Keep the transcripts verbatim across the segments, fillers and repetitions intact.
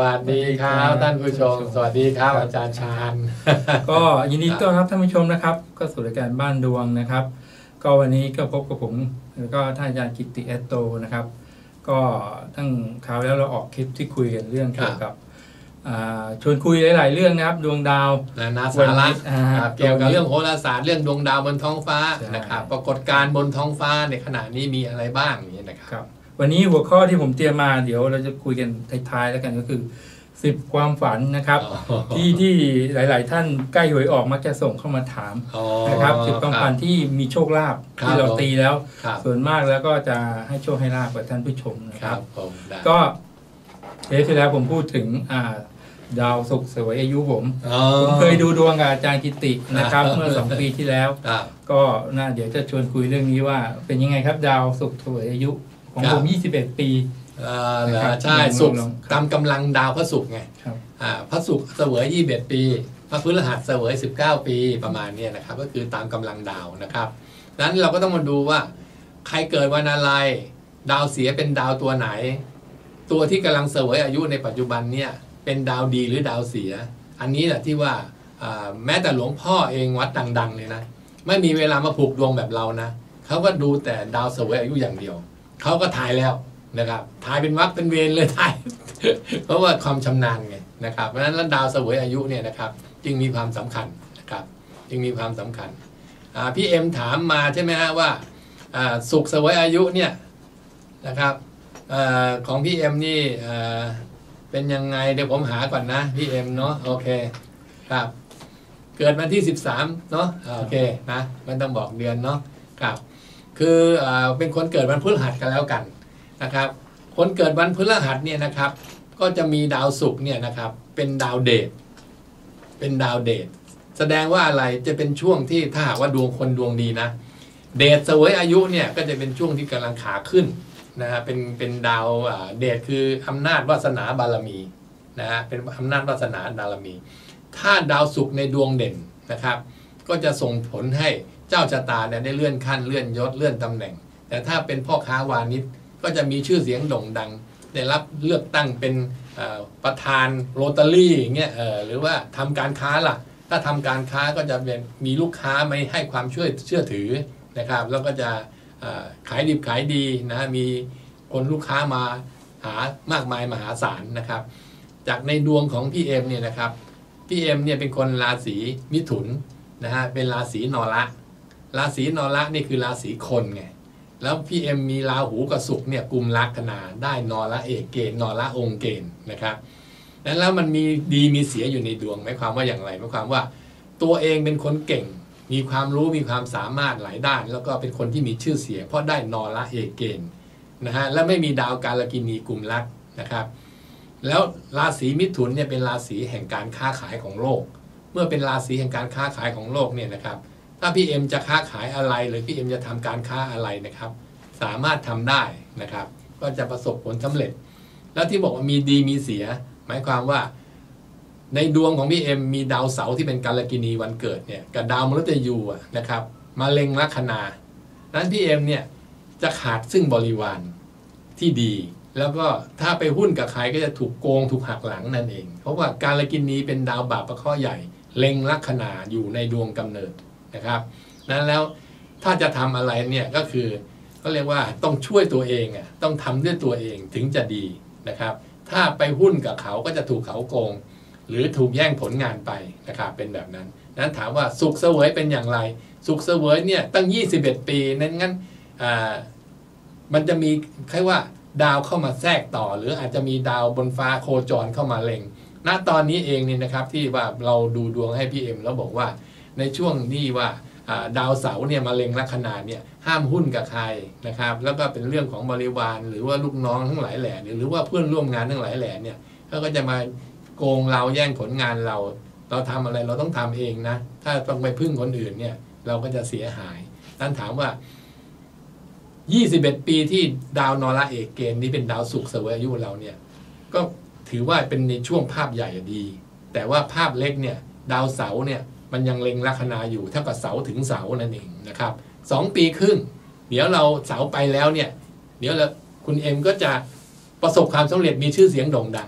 วัสดีครับท่านผู้ชมสวัสดีครับอาจารย์ชาญก็ยินดีต้อนรับท่านผู้ชมนะครับก็สู่รายการบ้านดวงนะครับก็วันนี้ก็พบกับผมแล้วก็ท่านอาจารย์กิตติเอตโตนะครับก็ตั้งคราวแล้วเราออกคลิปที่คุยกันเรื่องเกี่ยวกับชวนคุยหลายๆเรื่องนะครับดวงดาวนาสาระเกี่ยวกับเรื่องโหราศาสตร์เรื่องดวงดาวบนท้องฟ้านะครับปรากฏการณ์บนท้องฟ้าในขณะนี้มีอะไรบ้างนี่นะครับวันนี้หัวข้อที่ผมเตรียมมาเดี๋ยวเราจะคุยกันท้ายๆแล้วกันก็คือสิบความฝันนะครับที่ที่หลายๆท่านใกล้หวยออกมักจะส่งเข้ามาถามนะครับสิบความฝันที่มีโชคลาภที่เราตีแล้วส่วนมากแล้วก็จะให้โชคให้ลาภกับท่านผู้ชมนะครับก็เทปที่แล้วผมพูดถึงดาวศุกร์เสวยอายุผมผมเคยดูดวงกับอาจารย์กิตินะครับเมื่อสองปีที่แล้วก็น่าเดี๋ยวจะชวนคุยเรื่องนี้ว่าเป็นยังไงครับดาวศุกร์เสวยอายุของผมยี่สิบเอ็ดปีใช่ศุกร์ตามกำลังดาวพระศุกร์ไงพระศุกร์เสวยยี่สิบเอ็ดปีพระพฤหัสเสวยสิบเก้าปีประมาณนี้นะครับก็คือตามกำลังดาวนะครับนั้นเราก็ต้องมาดูว่าใครเกิดวันอะไรดาวเสียเป็นดาวตัวไหนตัวที่กำลังเสวยอายุในปัจจุบันเนี่ยเป็นดาวดีหรือดาวเสียอันนี้แหละที่ว่าแม้แต่หลวงพ่อเองวัดดังๆเลยนะไม่มีเวลามาผูกดวงแบบเรานะเขาก็ดูแต่ดาวเสวยอายุอย่างเดียวเขาก็ถ่ายแล้วนะครับถ่ายเป็นวรรคเป็นเวรเลยถ่าย เพราะว่าความชำนาญไงนะครับเพราะฉะนั้นดาวเสวยอายุเนี่ยนะครับจึงมีความสำคัญนะครับจึงมีความสำคัญพี่เอ็มถามมาใช่ไหมฮะว่าศุกร์เสวยอายุเนี่ยนะครับอของพี่เอ็มนี่เป็นยังไงเดี๋ยวผมหาก่อนนะพี่เอ็มเนาะโอเคครับเกิดวันที่สิบสามเนาะโอเคนะไม่ต้องบอกเดือนเนาะครับคือเป็นคนเกิดวันพฤหัสกันแล้วกันนะครับคนเกิดวันพฤหัสเนี่ยนะครับก็จะมีดาวศุกร์เนี่ยนะครับเป็นดาวเดชเป็นดาวเดชแสดงว่าอะไรจะเป็นช่วงที่ถ้าหากว่าดวงคนดวงดีนะเดชเสวยอายุเนี่ยก็จะเป็นช่วงที่กำลังขาขึ้นนะฮะเป็นเป็นดาวเดชคืออำนาจวาสนาบารมีนะฮะเป็นอำนาจวาสนาบารมี ถ้าดาวศุกร์ในดวงเด่นนะครับก็จะส่งผลให้เจ้าชะตาเนี่ยได้เลื่อนขั้นเลื่อนยศเลื่อนตำแหน่งแต่ถ้าเป็นพ่อค้าวานิชก็จะมีชื่อเสียงโด่งดังได้รับเลือกตั้งเป็นประธานโรตารี่อย่างเงี้ยหรือว่าทำการค้าล่ะถ้าทำการค้าก็จะเป็นมีลูกค้าไม่ให้ความช่วยเชื่อถือนะครับแล้วก็จะขายดิบขายดีนะมีคนลูกค้ามาหามากมายมหาศาลนะครับจากในดวงของพี่เอ็มเนี่ยนะครับพี่เอ็มเนี่ยเป็นคนราศีมิถุนนะฮะเป็นราศีนอระราศีนอระนี่คือราศีคนไงแล้วพี่เอ็มมีราหูกับศุกร์เนี่ยกุมลัคนาได้นอระเอกเกณฑ์นอระองค์เกณฑ์นะครับนั้นแล้วมันมีดีมีเสียอยู่ในดวงหมายความว่าอย่างไรหมายความว่าตัวเองเป็นคนเก่งมีความรู้มีความสามารถหลายด้านแล้วก็เป็นคนที่มีชื่อเสียงเพราะได้นอระเอกเกณฑ์นะฮะและไม่มีดาวกาลกินีกุมลัคนะครับแล้วราศีมิถุนเนี่ยเป็นราศีแห่งการค้าขายของโลกเมื่อเป็นราศีแห่งการค้าขายของโลกเนี่ยนะครับถ้าพี่เอ็มจะค้าขายอะไรหรือพี่เอ็มจะทำการค้าอะไรนะครับสามารถทำได้นะครับก็จะประสบผลสำเร็จแล้วที่บอกว่ามีดีมีเสียหมายความว่าในดวงของพี่เอ็มมีดาวเสาร์ที่เป็นกาลกินีวันเกิดเนี่ยกับดาวมฤตยูนะครับมาเล็งลัคนานั้นพี่เอ็มเนี่ยจะขาดซึ่งบริวารที่ดีแล้วก็ถ้าไปหุ้นกับใครก็จะถูกโกงถูกหักหลังนั่นเองเพราะว่าการกินีเป็นดาวบาปประเคราะห์ใหญ่เล็งลัคนาอยู่ในดวงกำเนิดนะครับนั้นแล้วถ้าจะทำอะไรเนี่ยก็คือก็เรียกว่าต้องช่วยตัวเองอ่ะต้องทำด้วยตัวเองถึงจะดีนะครับถ้าไปหุ้นกับเขาก็จะถูกเขาโกงหรือถูกแย่งผลงานไปนะครับเป็นแบบนั้นนั้นถามว่าศุกร์เสวยเป็นอย่างไรศุกร์เสวยเนี่ยตั้งยี่สิบเอ็ดปีนั้นงั้นอ่ามันจะมีใครว่าดาวเข้ามาแทรกต่อหรืออาจจะมีดาวบนฟ้าโคจรเข้ามาเล็งณตอนนี้เองนี่นะครับที่ว่าเราดูดวงให้พี่เอ็มแล้วบอกว่าในช่วงนี้ว่าดาวเสาร์เนี่ยมาเล็งลัคนาเนี่ยห้ามหุ้นกับใครนะครับแล้วก็เป็นเรื่องของบริวารหรือว่าลูกน้องทั้งหลายแหล่หรือว่าเพื่อนร่วมงานทั้งหลายแหล่เนี่ยเขาก็จะมาโกงเราแย่งผลงานเราเราทำอะไรเราต้องทำเองนะถ้าต้องไปพึ่งคนอื่นเนี่ยเราก็จะเสียหายท่านถามว่ายี่สิบเอ็ดปีที่ดาวนอระเอกเกณฑ์นี้เป็นดาวศุกร์เสวยอายุเราเนี่ยก็ถือว่าเป็นในช่วงภาพใหญ่ดีแต่ว่าภาพเล็กเนี่ยดาวเสาร์เนี่ยมันยังเล็งลัคนาอยู่เท่ากับเสาถึงเสานั่นเองนะครับสองปีครึ่งเดี๋ยวเราเสาไปแล้วเนี่ยเดี๋ยวเราคุณเอ็มก็จะประสบความสำเร็จมีชื่อเสียงโด่งดัง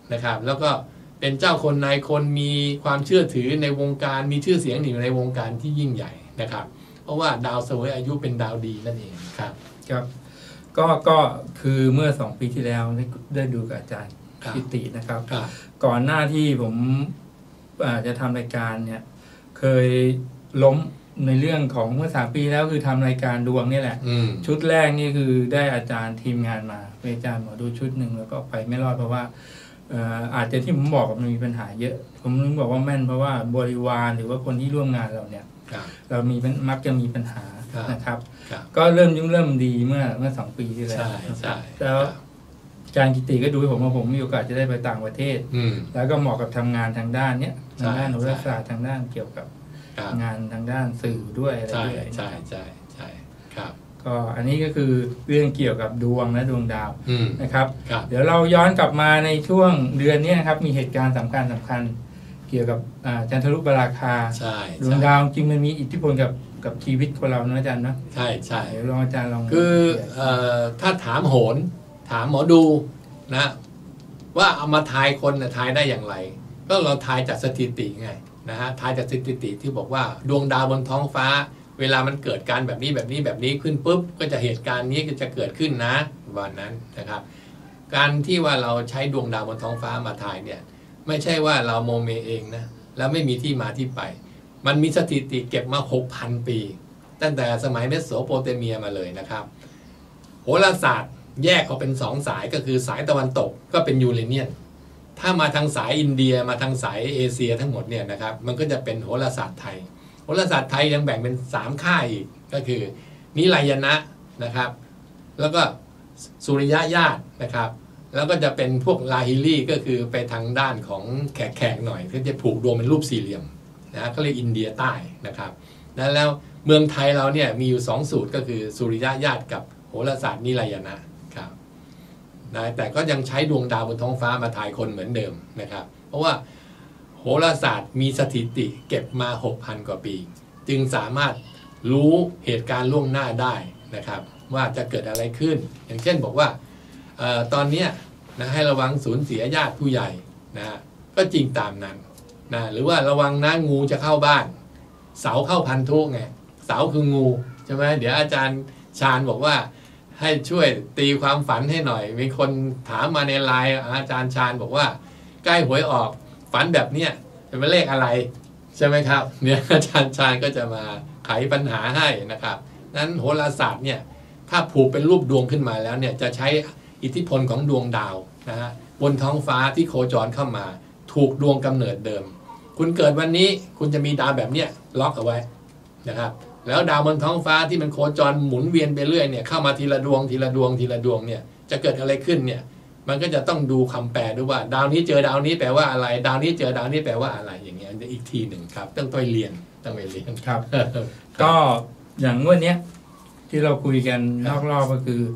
นะครับ แล้วก็เป็นเจ้าคนนายคนมีความเชื่อถือในวงการมีชื่อเสียงอยู่ในวงการที่ยิ่งใหญ่นะครับเพราะว่าดาวเสวยอายุเป็นดาวดีนั่นเองครับครับก็ก็คือเมื่อสองปีที่แล้วได้ได้ดูกับอาจารย์กิตินะครับก่อนหน้าที่ผมจะทำรายการเนี่ยเคยล้มในเรื่องของเมื่อสามปีแล้วคือทำรายการดวงนี่แหละชุดแรกนี่คือได้อาจารย์ทีมงานมาเป็นอาจารย์หมอดูชุดหนึ่งแล้วก็ไปไม่รอดเพราะว่าอาจจะที่ผมบอกมันมีปัญหาเยอะผมนึกบอกว่าแม่นเพราะว่าบริวารหรือว่าคนที่ร่วมงานเราเนี่ยเรามีมักจะมีปัญหานะครับก็เริ่มยุ่งเริ่มดีเมื่อเมื่อสองปีที่แล้วแล้วอาจารย์กิติก็ดูให้ผมว่าผมมีโอกาสจะได้ไปต่างประเทศแล้วก็เหมาะกับทำงานทางด้านเนี้ยทางด้านโหราศาสตร์ทางด้านเกี่ยวกับงานทางด้านสื่อด้วยอะไรด้วยใช่ใช่ใช่ครับก็อันนี้ก็คือเรื่องเกี่ยวกับดวงและดวงดาวนะครับเดี๋ยวเราย้อนกลับมาในช่วงเดือนนี้นะครับมีเหตุการณ์สำคัญสำคัญเกี่ยวกับจันทรุปราคาดวงดาวจริงมันมีอิทธิพลกับกับชีวิตของเรานะอาจารย์นะใช่ใช่เดี๋ยวลองอาจารย์ลองคือถ้าถามโหรถามหมอดูนะว่าเอามาทายคนนะทายได้อย่างไรก็เราทายจากสถิติไงนะฮะทายจากสถิติที่บอกว่าดวงดาวบนท้องฟ้าเวลามันเกิดการแบบนี้แบบนี้แบบนี้ขึ้นปุ๊บก็จะเหตุการณ์นี้ก็จะเกิดขึ้นนะวันนั้นนะครับการที่ว่าเราใช้ดวงดาวบนท้องฟ้ามาทายเนี่ยไม่ใช่ว่าเราโมเมเองนะแล้วไม่มีที่มาที่ไปมันมีสถิติเก็บมา หกพัน ปีตั้งแต่สมัยเมโสโปเตเมียมาเลยนะครับโหราศาสตร์แยกออกเป็นสองสายก็คือสายตะวันตกก็เป็นยูเรเนียนถ้ามาทางสายอินเดียมาทางสายเอเชียทั้งหมดเนี่ยนะครับมันก็จะเป็นโหราศาสตร์ไทยโหราศาสตร์ไทยยังแบ่งเป็นสามค่ายอีกก็คือนิรายณะนะครับแล้วก็สุริยญาตินะครับแล้วก็จะเป็นพวกลาฮิลี่ก็คือไปทางด้านของแขกๆหน่อยที่จะผูกดวงเป็นรูปสี่เหลี่ยมนะก็เรียกอินเดียใต้นะครับแล้วเมืองไทยเราเนี่ยมีอยู่สองสูตรก็คือสุริยญาติกับโหราศาสตร์นิรายณะครับนะแต่ก็ยังใช้ดวงดาวบนท้องฟ้ามาทายคนเหมือนเดิมนะครับเพราะว่าโหราศาสตร์มีสถิติเก็บมา หกพัน กว่าปีจึงสามารถรู้เหตุการณ์ล่วงหน้าได้นะครับว่าจะเกิดอะไรขึ้นอย่างเช่นบอกว่าเอ่อตอนนี้นะให้ระวังสูญเสียญาติผู้ใหญ่นะก็จริงตามนั้นนะหรือว่าระวังนะงูจะเข้าบ้านเสาเข้าพันธุไงเสาคืองูใช่ไหมเดี๋ยวอาจารย์ชาญบอกว่าให้ช่วยตีความฝันให้หน่อยมีคนถามมาในไลน์อาจารย์ชาญบอกว่าใกล้หวยออกฝันแบบเนี้ยจะเป็นเลขอะไรใช่ไหมครับเนี่ยอาจารย์ชาญก็จะมาไขปัญหาให้นะครับนั้นโหราศาสตร์เนี่ยถ้าผูกเป็นรูปดวงขึ้นมาแล้วเนี่ยจะใช้อิทธิพลของดวงดาวนะฮะบนท้องฟ้าที่โคจรเข้ามาถูกดวงกำเนิดเดิมคุณเกิดวันนี้คุณจะมีดาวแบบเนี้ยล็อกเอาไว้นะครับแล้วดาวบนท้องฟ้าที่มันโคจรหมุนเวียนไปเรื่อยเนี่ยเข้ามาทีละดวงทีละดวงทีละดวงเนี่ยจะเกิดอะไรขึ้นเนี่ยมันก็จะต้องดูคำแปลด้วยว่าดาวนี้เจอดาวนี้แปลว่าอะไรดาวนี้เจอดาวนี้แปลว่าอะไรอย่างเงี้ยอีกทีหนึ่งครับต้องไปเรียนต้องไปเรียนครับก็อย่างวันนี้ที่เราคุยกันนอกรอบก็คือ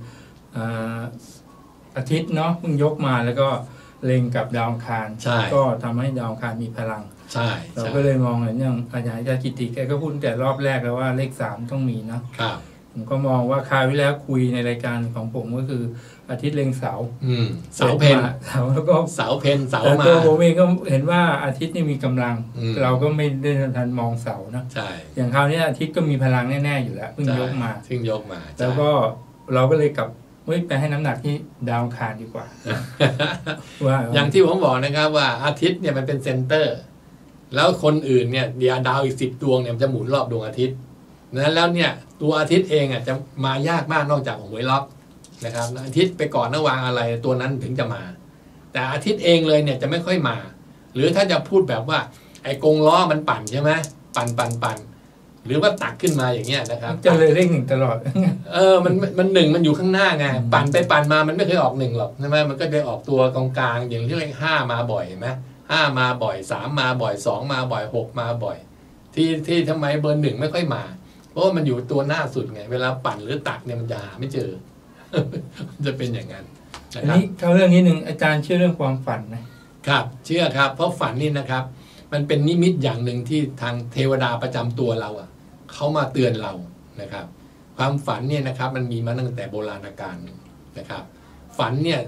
อาทิตย์เนาะเพิ่งยกมาแล้วก็เล็งกับดาวอังคารก็ทำให้ดาวอังคารมีพลังใช่เราก็เลยมองอย่างอย่างอาจารย์กิติแกก็พูดแต่รอบแรกแล้วว่าเลขสามต้องมีนะครับผมก็มองว่าคราวที่แล้วคุยในรายการของผมก็คืออาทิตย์เล็งเสาอืมเสาเพนเสาแล้วก็เสาเพนเสามาตัวผมเองก็เห็นว่าอาทิตย์นี่มีกำลังเราก็ไม่ได้ทันมองเสานะใช่อย่างคราวนี้อาทิตย์ก็มีพลังแน่ๆอยู่แล้วเพิ่งยกมาเพิ่งยกมาแล้วก็เราก็เลยกลับไปให้น้ำหนักที่ดาวอังคารดีกว่าว่าอย่างที่ผมบอกนะครับว่าอาทิตย์เนี่ยมันเป็นเซนเตอร์แล้วคนอื่นเนี่ยดาวอีกสิบดวงเนี่ยจะหมุนรอบดวงอาทิตย์นั้นแล้วเนี่ยตัวอาทิตย์เองอ่ะจะมายากมากนอกจากหวยล็อกนะครับอาทิตย์ไปก่อนนะวางอะไรตัวนั้นถึงจะมาแต่อาทิตย์เองเลยเนี่ยจะไม่ค่อยมาหรือถ้าจะพูดแบบว่าไอ้กงล้อมันปั่นใช่ไหมปั่นปั่นปั่นหรือว่าตักขึ้นมาอย่างเงี้ยนะครับจะเลยเลขหนึ่งตลอดเออมันมันหนึ่งมันอยู่ข้างหน้าไงปั่นไปปั่นมามันไม่เคยออกหนึ่งหรอกใช่ไหมมันก็จะออกตัวกลางๆอย่างที่เลขห้ามาบ่อยไหมห้ามาบ่อยสามมาบ่อยสองมาบ่อยหกมาบ่อยที่ที่ทำไมเบอร์หนึ่งไม่ค่อยมาเพราะว่ามันอยู่ตัวหน้าสุดไงเวลาปั่นหรือตักเนี่ยมันจะหาไม่เจอจะเป็นอย่างนั้นอันนี้เข้าเรื่องนี้หนึ่งอาจารย์เชื่อเรื่องความฝันไหมครับเชื่อครับเพราะฝันนี่นะครับมันเป็นนิมิตอย่างหนึ่งที่ทางเทวดาประจำตัวเราอ่ะเขามาเตือนเรานะครับความฝันเนี่ยนะครับมันมีมาตั้งแต่โบราณกาลนะครับฝันเนี่ย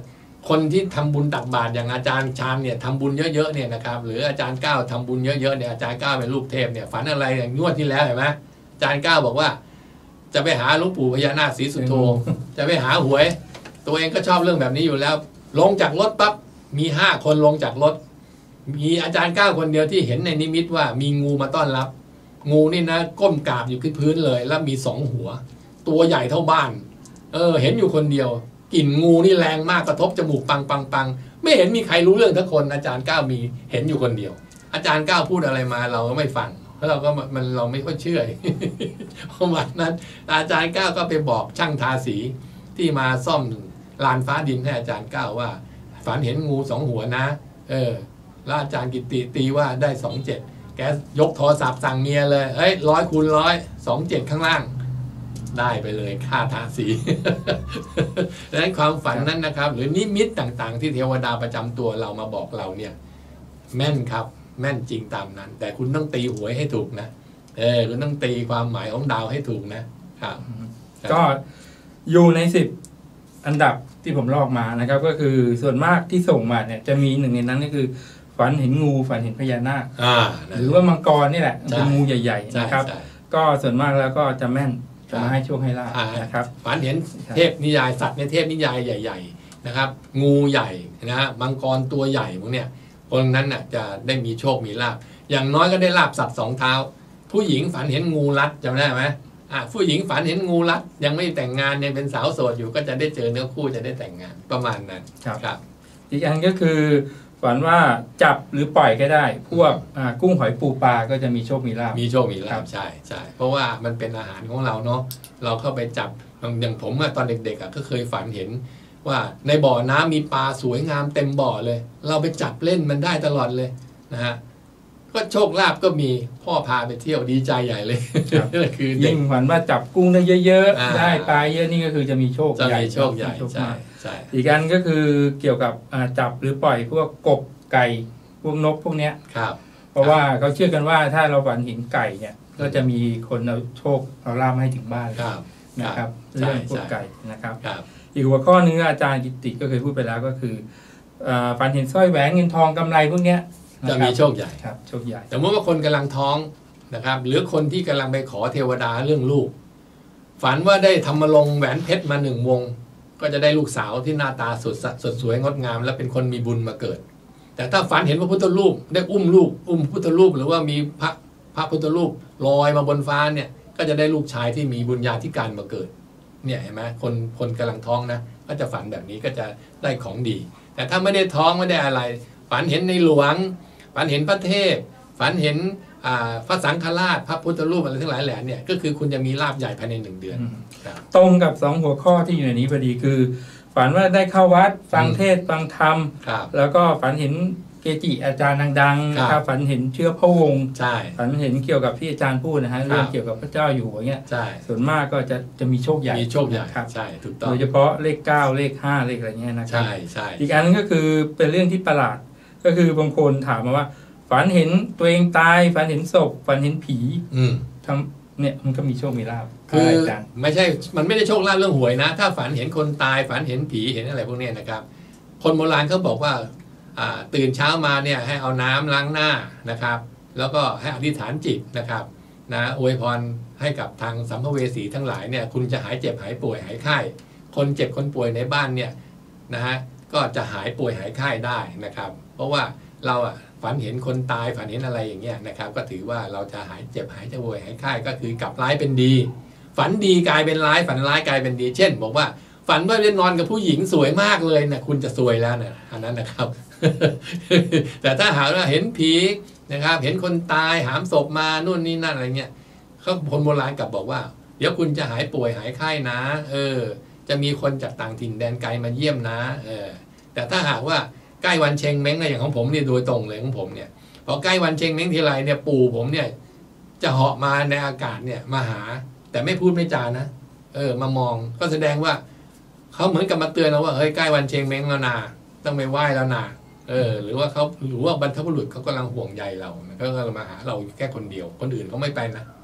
คนที่ทำบุญตักบาตรอย่างอาจารย์ชาญเนี่ยทำบุญเยอะๆเนี่ยนะครับหรืออาจารย์ก้าวทำบุญเยอะๆเนี่ยอาจารย์ก้าวเป็นลูกเทพเนี่ยฝันอะไรอย่างงวดที่แล้วเห็นไหมอาจารย์ก้าวบอกว่าจะไปหาหลวงปู่พญานาคศรีสุโธจะไปหาหวย ตัวเองก็ชอบเรื่องแบบนี้อยู่แล้วลงจากรถปั๊บมีห้าคนลงจากรถมีอาจารย์ก้าวคนเดียวที่เห็นในนิมิตว่ามีงูมาต้อนรับงูนี่นะก้มกราบอยู่ที่พื้นเลยแล้วมีสองหัวตัวใหญ่เท่าบ้านเออเห็นอยู่คนเดียวกลิ่นงูนี่แรงมากกระทบจมูกปังปังปังไม่เห็นมีใครรู้เรื่องทั้งคนอาจารย์ก้าวมีเห็นอยู่คนเดียวอาจารย์ก้าวพูดอะไรมาเราก็ไม่ฟังเพราะเราก็มันเราไม่ค่อยเชื่อประมาณนั้นอาจารย์ก้าวก็ไปบอกช่างทาสีที่มาซ่อมลานฟ้าดินให้อาจารย์ก้าวว่าฝันเห็นงูสองหัวนะเออแล้วอาจารย์กิติตีว่าได้สองเจ็ดแกยกโทรศัพท์สั่งเมียเลยเฮ้ยร้อยคูณร้อยสองเจ็ดข้างล่างได้ไปเลยค่าทาสีดังนั้นความฝันนั้นนะครับหรือนิมิตต่างๆที่เทวดาประจำตัวเรามาบอกเราเนี่ยแม่นครับแม่นจริงตามนั้นแต่คุณต้องตีหวยให้ถูกนะเออคุณต้องตีความหมายของดาวให้ถูกนะครับก็อยู่ในสิบอันดับที่ผมลอกมานะครับก็คือส่วนมากที่ส่งมาเนี่ยจะมีหนึ่งในนั้นก็คือฝันเห็นงูฝันเห็นพญานาคหรือว่ามังกรนี่แหละเป็นงูใหญ่ๆนะครับก็ส่วนมากแล้วก็จะแม่นจะมาให้โชคให้ลาภนะครับฝันเห็นเทพนิยายสัตว์ในเทพนิยายใหญ่ๆนะครับงูใหญ่นะฮะมังกรตัวใหญ่พวกเนี้ยคนนั้นน่ะจะได้มีโชคมีลาภอย่างน้อยก็ได้ลาภสัตว์สองเท้าผู้หญิงฝันเห็นงูรัดจำได้ไหมอ่ะผู้หญิงฝันเห็นงูรัดยังไม่แต่งงานยังเป็นสาวโสดอยู่ก็จะได้เจอเนื้อคู่จะได้แต่งงานประมาณนั้นครับอีกอันก็คือฝันว่าจับหรือปล่อยก็ได้พวกกุ้งหอยปูปลาก็จะมีโชคมีลาภมีโชคมีลาภใช่ใช่เพราะว่ามันเป็นอาหารของเราเนาะเราเข้าไปจับอย่างผมตอนเด็กๆก็เคยฝันเห็นว่าในบ่อน้ำมีปลาสวยงามเต็มบ่อเลยเราไปจับเล่นมันได้ตลอดเลยนะฮะก็โชคลาภก็มีพ่อพาไปเที่ยวดีใจใหญ่เลยคือยิ่งฝันว่าจับกุ้งได้เยอะๆได้ปลาเยอะนี่ก็คือจะมีโชคใหญ่โชคใหญ่ใช่ใช่อีกอันก็คือเกี่ยวกับจับหรือปล่อยพวกกบไก่พวกนกพวกเนี้ยครับเพราะว่าเขาเชื่อกันว่าถ้าเราฝันเห็นไก่เนี่ยก็จะมีคนเอาโชคเอาลาภให้ถึงบ้านนะครับเรื่องพวกไก่นะครับอีกหัวข้อนึงอาจารย์กิติก็เคยพูดไปแล้วก็คือฝันเห็นสร้อยแหวนเงินทองกำไรพวกเนี้ยจะมีโชคใหญ่ครับโชคใหญ่แต่เมื่อว่าคนกำลังท้องนะครับหรือคนที่กำลังไปขอเทวดาเรื่องลูกฝันว่าได้ทำมาลงแหวนเพชรมาหนึ่งวงก็จะได้ลูกสาวที่หน้าตาสดสดสวยงดงามและเป็นคนมีบุญมาเกิดแต่ถ้าฝันเห็นพระพุทธรูปได้อุ้มลูกอุ้มพุทธรูปหรือว่ามีพระพระพุทธรูปลอยมาบนฟ้าเนี่ยก็จะได้ลูกชายที่มีบุญญาธิการมาเกิดเนี่ยเห็นไหมคนคนกำลังท้องนะก็จะฝันแบบนี้ก็จะได้ของดีแต่ถ้าไม่ได้ท้องไม่ได้อะไรฝันเห็นในหลวงฝันเห็นพระเทพฝันเห็นพระสังฆราชพระพุทธรูปอะไรทั้งหลายแหล่เนี่ยก็คือคุณจะมีลาภใหญ่ภายในหนึ่งเดือนตรงกับสองหัวข้อที่อยู่ในนี้พอดีคือฝันว่าได้เข้าวัดฟังเทศฟังธรรมแล้วก็ฝันเห็นเกจิอาจารย์ดังๆนะครับฝันเห็นเชื้อพระวงศ์ฝันเห็นเกี่ยวกับที่อาจารย์พูดนะฮะเรื่องเกี่ยวกับพระเจ้าอยู่อย่างเงี้ยส่วนมากก็จะจะมีโชคใหญ่มีโชคใหญ่ครับใช่ถูกต้องโดยเฉพาะเลขเก้าเลขห้าเลขอะไรเงี้ยนะครับใช่ใช่อีกอันนึงก็คือเป็นเรื่องที่ประหลาดก็คือบางคนถามมาว่าฝันเห็นตัวเองตายฝันเห็นศพฝันเห็นผีทำเนี่ยมันก็มีโชคมีลาภคือไม่ใช่มันไม่ได้โชคลาภเรื่องหวยนะถ้าฝันเห็นคนตายฝันเห็นผีเห็นอะไรพวกนี้นะครับคนโบราณเขาบอกว่าตื่นเช้ามาเนี่ยให้เอาน้ำล้างหน้านะครับแล้วก็ให้อธิษฐานจิตนะครับนะอวยพรให้กับทางสัมภเวสีทั้งหลายเนี่ยคุณจะหายเจ็บหายป่วยหายไข้คนเจ็บคนป่วยในบ้านเนี่ยนะฮะก็จะหายป่วยหายไข้ได้นะครับเพราะว่าเราอ่ะฝันเห็นคนตายฝันเห็นอะไรอย่างเงี้ยนะครับก็ถือว่าเราจะหายเจ็บหายจะป่วยหายไข้ก็คือกลับร้ายเป็นดีฝันดีกลายเป็นร้ายฝันร้ายกลายเป็นดีเช่นบอกว่าฝันว่าได้นอนกับผู้หญิงสวยมากเลยนะคุณจะซวยแล้วนะอันนั้นนะครับ แต่ถ้าหากว่าเห็นผีนะครับเห็นคนตายหามศพมานู่นนี่นั่นอะไรเงี้ยเขาคนโบราณกลับบอกว่าเดี๋ยวคุณจะหายป่วยหายไข้นะเออจะมีคนจากต่างถิ่นแดนไกลมาเยี่ยมนะเออแต่ถ้าหากว่าใกล้วันเชงเม้งอะไรอย่างของผมเนี่ยโดยตรงเลยของผมเนี่ยพอใกล้วันเชงเม้งทีไรเนี่ยปู่ผมเนี่ยจะเหาะมาในอากาศเนี่ยมาหาแต่ไม่พูดไม่จานะเออมามองก็แสดงว่าเขาเหมือนกับมาเตือนเราว่าเฮ้ยใกล้วันเชงเม้งแล้วนาต้องไปไหว้แล้วนาเออหรือว่าเขาหรือว่าบรรพบุรุษเขากำลังห่วงใยเราเขาก็มาหาเราแค่คนเดียวคนอื่นเขาไม่ไปนะ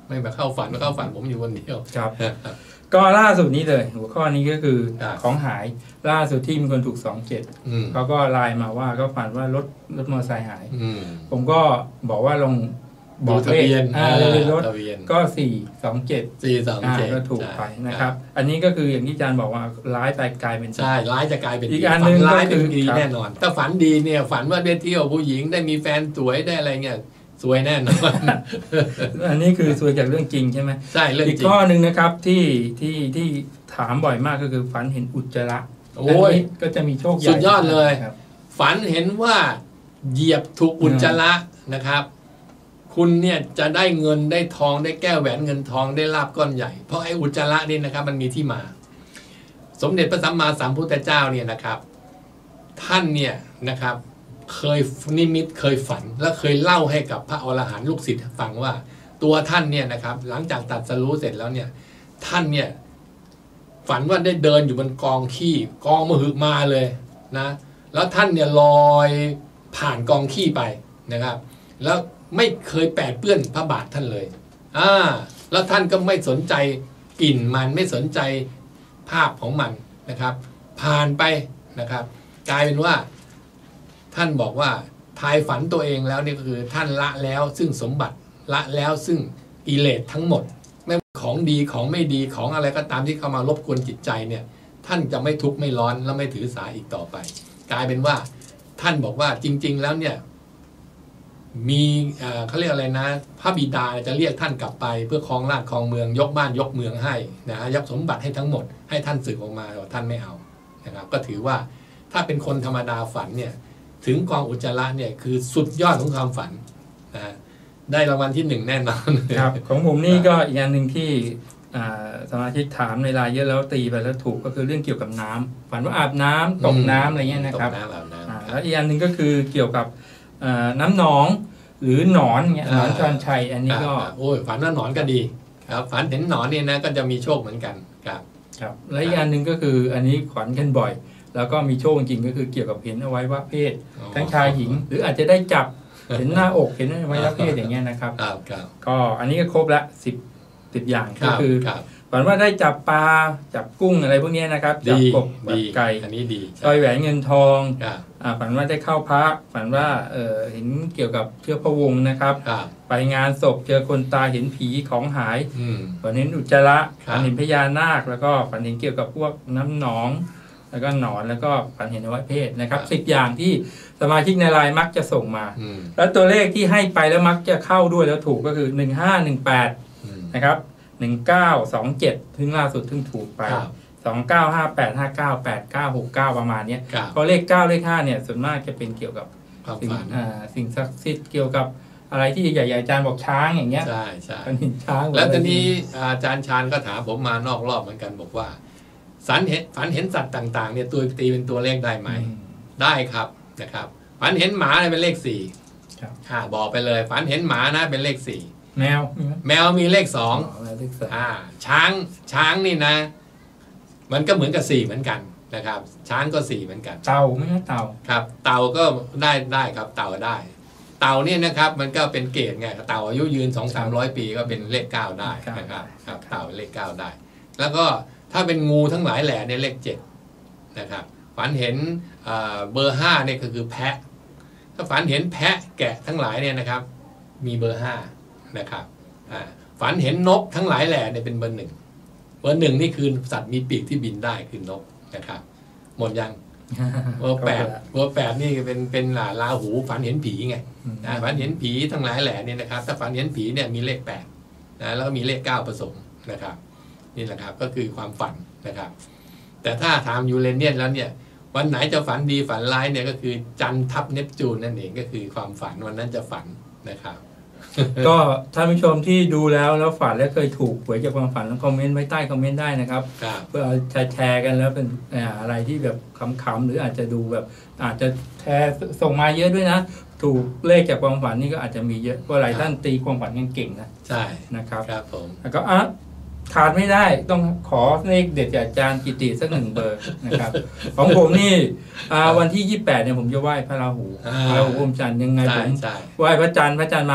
ไม่มาเข้าฝันมาเข้าฝันผมอยู่คนเดียวครับก็ล่าสุดนี้เลยหัวข้อนี้ก็คือของหายล่าสุดที่มีคนถูกสองเจ็ดเขาก็ไลน์มาว่าก็ฝันว่ารถรถมอเตอร์ไซค์หายผมก็บอกว่าลงบอกทะเบียนรถก็สี่สองเจ็ดสี่สองเจ็ดก็ถูกไปนะครับอันนี้ก็คืออย่างที่อาจารย์บอกว่าร้ายไปกลายเป็นใช่ร้ายจะกลายเป็นอีกอันหนึ่งร้ายเป็นดีแน่นอนถ้าฝันดีเนี่ยฝันว่าได้เที่ยวผู้หญิงได้มีแฟนสวยได้อะไรเงี้ยสวยแน่นอนอันนี้คือสวยจากเรื่องจริงใช่ไหมใช่เรื่องจริงอีกข้อหนึ่งนะครับที่ที่ที่ถามบ่อยมากก็คือฝันเห็นอุจจาระโอ้ยก็จะมีโชคใหญ่สุดยอดเลยฝันเห็นว่าเหยียบถูกอุจจาระนะครับคุณเนี่ยจะได้เงินได้ทองได้แก้วแหวนเงินทองได้ลาภก้อนใหญ่เพราะไอ้อุจจาระนี่นะครับมันมีที่มาสมเด็จพระสัมมาสัมพุทธเจ้าเนี่ยนะครับท่านเนี่ยนะครับเคยนิมิตเคยฝันและเคยเล่าให้กับพระอรหันต์ลูกศิษย์ฟังว่าตัวท่านเนี่ยนะครับหลังจากตรัสรู้เสร็จแล้วเนี่ยท่านเนี่ยฝันว่าได้เดินอยู่บนกองขี้กองมหึมาเลยนะแล้วท่านเนี่ยลอยผ่านกองขี้ไปนะครับแล้วไม่เคยแปดเปื้อนพระบาทท่านเลยอ่าแล้วท่านก็ไม่สนใจกลิ่นมันไม่สนใจภาพของมันนะครับผ่านไปนะครับกลายเป็นว่าท่านบอกว่าทายฝันตัวเองแล้วนี่ก็คือท่านละแล้วซึ่งสมบัติละแล้วซึ่งกิเลสทั้งหมดไม่ของดีของไม่ดีของอะไรก็ตามที่เข้ามารบกวนจิตใจเนี่ยท่านจะไม่ทุกข์ไม่ร้อนและไม่ถือสาอีกต่อไปกลายเป็นว่าท่านบอกว่าจริงๆแล้วเนี่ยมีเขาเรียกอะไรนะพระบิดาจะเรียกท่านกลับไปเพื่อครองราชย์ครองเมืองยกบ้านยกเมืองให้นะยกสมบัติให้ทั้งหมดให้ท่านสึกออกมาแต่ท่านไม่เอานะครับก็ถือว่าถ้าเป็นคนธรรมดาฝันเนี่ยถึงกองอุจจาระเนี่ยคือสุดยอดของความฝันนะได้รางวัลที่หนึ่งแน่นอนครับของผมนี่ก็อีกอย่างหนึ่งที่สมาชิกถามในไลน์เยอะแล้วตีไปแล้วถูกก็คือเรื่องเกี่ยวกับน้ำฝันว่าอาบน้ำตกน้ำอะไรเงี้ยนะครับแล้วอีกอย่างหนึ่งก็คือเกี่ยวกับน้ำหนองหรือหนอนเงี้ยหนอนจอนชัยอันนี้ก็โอ้ยฝันว่าหนอนก็ดีครับฝันเห็นหนอนนี่นะก็จะมีโชคเหมือนกันครับครับและอีกอันหนึ่งก็คืออันนี้ขวัญกันบ่อยแล้วก็มีโชคจริงก็คือเกี่ยวกับเห็นอวัยวะเพศทั้งชายหญิงหรืออาจจะได้จับเห็นหน้าอกเห็นอวัยวะเพศอย่างเงี้ยนะครับก็อันนี้ก็ครบละสิบสิบอย่างก็คือฝันว่าได้จับปลาจับกุ้งอะไรพวกนี้นะครับจับกบจับไก่อันนี้ดีซอยแหวนเงินทองฝันว่าได้เข้าพระฝันว่าเออเห็นเกี่ยวกับเชื้อพระวงศ์นะครับไปงานศพเจอคนตายเห็นผีของหายฝันเห็นอุจจาระฝันเห็นพญานาคแล้วก็ฝันเห็นเกี่ยวกับพวกน้ำหนองแล้วก็หนอนแล้วก็ฝันเห็นอวัยวะเพศนะครับสิบอย่างที่สมาชิกในไลน์มักจะส่งมาแล้วตัวเลขที่ให้ไปแล้วมักจะเข้าด้วยแล้วถูกก็คือหนึ่งห้าหนึ่งแปดนะครับหนึ่งเก้าสองเจ็ดถึงล่าสุดถึงถูกไปสองเก้าห้าแปดห้าเก้าแปดเก้าหกเก้าประมาณนี้เพราะเลขเก้าเลขห้าเนี่ยส่วนมากจะเป็นเกี่ยวกับสิ่งสิ่งศักดิ์สิทธิ์เกี่ยวกับอะไรที่ใหญ่ๆอาจารย์บอกช้างอย่างเงี้ยใช่ใช่เห็นช้างแล้วตอนนี้อาจารย์ชาญก็ถามผมมานอกรอบเหมือนกันบอกว่าฝันเห็นฝันเห็นสัตว์ต่างๆเนี่ยตัวตีเป็นตัวเลขได้ไหมได้ครับนะครับฝันเห็นหมาเป็นเลขสี่บอกไปเลยฝันเห็นหมานะเป็นเลขสี่แมวแมวมีเลขสองอ่าช้างช้างนี่นะมันก็เหมือนกับสี่เหมือนกันนะครับช้างก็สี่เหมือนกันเต่าไม่ใช่เต่าครับเต่าก็ได้ได้ครับเต่าได้เต่าเนี่ยนะครับมันก็เป็นเกรดไงเต่าอายุยืนสองสามร้อยปีก็เป็นเลขเก้าได้นะครับครับเต่าเลขเก้าได้แล้วก็ถ้าเป็นงูทั้งหลายแหล่เนี่ยเลขเจ็ดนะครับฝันเห็นเบอร์ห้าเนี่ยก็คือแพะถ้าฝันเห็นแพะแกะทั้งหลายเนี่ยนะครับมีเบอร์ห้านะครับฝันเห็นนกทั้งหลายแหล่เนี่ยเป็นเบอร์หนึ่งเบอร์หนึ่งนี่คือสัตว์มีปีกที่บินได้คือนกนะครับหมดยังเบอร์แปดเบอร์แปดนี่เป็นเป็นราหูฝันเห็นผีไงฝันเห็นผีทั้งหลายแหล่เนี่ยนะครับถ้าฝันเห็นผีเนี่ยมีเลขแปดนะแล้วก็มีเลขเก้าผสมนะครับนี่แหละครับก็คือความฝันนะครับแต่ถ้าถามยูเรเนียนแล้วเนี่ยวันไหนจะฝันดีฝันร้ายเนี่ยก็คือจันทร์ทับเนปจูนนั่นเองก็คือความฝันวันนั้นจะฝันนะครับก็ท่านผู้ชมที่ดูแล้วแล้วฝันและเคยถูกหวยจากความฝันคอมเมนต์ไว้ใต้คอมเมนต์ได้นะครับเพื่อจะแชร์กันแล้วเป็นอะไรที่แบบขำๆหรืออาจจะดูแบบอาจจะแชร์ส่งมาเยอะด้วยนะถูกเลขจากความฝันนี่ก็อาจจะมีเยอะเพราะหลายท่านตีความฝันกันเก่งนะใช่นะครับครับผมแล้วก็อ่ะขาดไม่ได้ต้องขอเลขเด็ดจากอาจารย์กิติสักหนึ่งเบอร์นะครับของผมนี่วันที่ยี่สิบแปดเนี่ยผมจะไหว้พระราหูพระราหูอมจันทร์ยังไงผมไหว้พระจันทร์พระจันทร์มา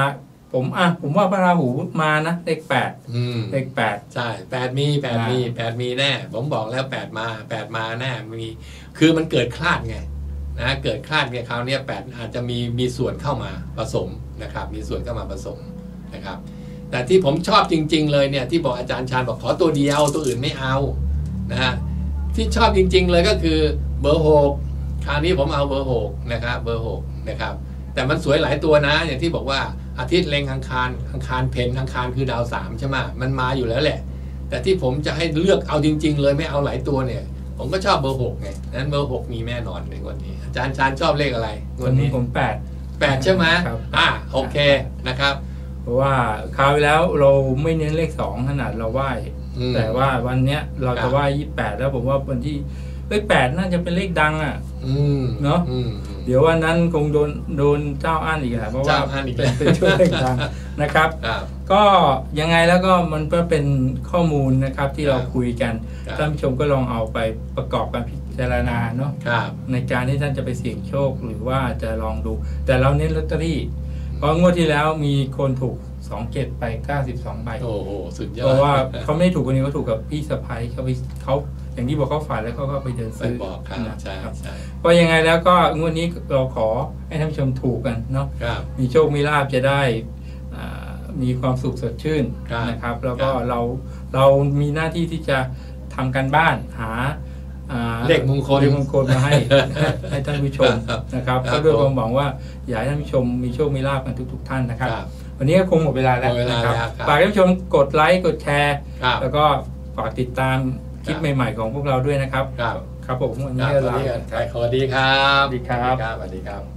ผมอ่ะผมว่าพระราหูมานะเลขแปดเลขแปดใช่แปดมีแปดมีแปดมีแน่ผมบอกแล้วแปดมาแปดมาแน่มีคือมันเกิดคลาดไงนะเกิดคลาดไงคราวนี้แปดอาจจะมีมีส่วนเข้ามาผสมนะครับมีส่วนเข้ามาผสมนะครับแต่ที่ผมชอบจริงๆเลยเนี่ยที่บอกอาจารย์ชาญบอกขอตัวเดียวตัวอื่นไม่เอานะฮะที่ชอบจริงๆเลยก็คือเบอร์หกคราวนี้ผมเอาเบอร์หกนะครับเบอร์หกนะครับแต่มันสวยหลายตัวนะอย่างที่บอกว่าอาทิตย์เล็งอังคารอังคารเพนอังคารคือดาวสามใช่ไหมมันมาอยู่แล้วแหละแต่ที่ผมจะให้เลือกเอาจริงๆเลยไม่เอาหลายตัวเนี่ยผมก็ชอบเบอร์หกไงนั้นเบอร์หกมีแน่นอนในวันนี้อาจารย์ชาญชอบเลขอะไรวันนี้ผมแปดแปดใช่ไหมอ่าโอเคนะครับเพราะว่าคราวที่แล้วเราไม่เน้นเลขสองขนาดเราไหว้แต่ว่าวันเนี้ยเราจะไหว้ยี่สิบแปดแล้วผมว่าวันที่เลขแปดน่าจะเป็นเลขดังอ่ะเนาะเดี๋ยววันนั้นคงโดนโดนเจ้าอ้านอีกแหละเพราะว่าเป็นเป็นช่วเลขดังนะครับก็ยังไงแล้วก็มันก็เป็นข้อมูลนะครับที่เราคุยกันท่านผู้ชมก็ลองเอาไปประกอบการพิจารณาเนาะในการที่ท่านจะไปเสี่ยงโชคหรือว่าจะลองดูแต่เราเน้นลอตเตอรี่เพราะงวดที่แล้วมีคนถูกสองเจ็ดไปเก้าสิบสองใบโอ้โหสุดยอดเพราะว่าเขาไม่ถูกคนนี้เขาถูกกับพี่สะใภ้เขาไปเขาอย่างที่บอกเขาฝันแล้วเขาก็ไปเดินซื้อบอกครับใช่ครับเพราะยังไงแล้วก็งวดนี้เราขอให้ท่านผู้ชมถูกกันเนาะมีโชคมีลาภจะได้มีความสุขสดชื่นนะครับแล้วก็เราเรามีหน้าที่ที่จะทำการบ้านหาเลขมงคลเลขมงคลมาให้ให้ท่านผู้ชมนะครับก็ด้วยความหวังว่าอยากให้ท่านผู้ชมมีโชคมีลาภกันทุกๆท่านนะครับวันนี้ก็คงหมดเวลาแล้วนะครับฝากท่านผู้ชมกดไลค์กดแชร์แล้วก็ฝากติดตามคลิปใหม่ๆของพวกเราด้วยนะครับครับผมวันนี้ลาสวัสดีครับสวัสดีครับสวัสดีครับสวัสดีครับ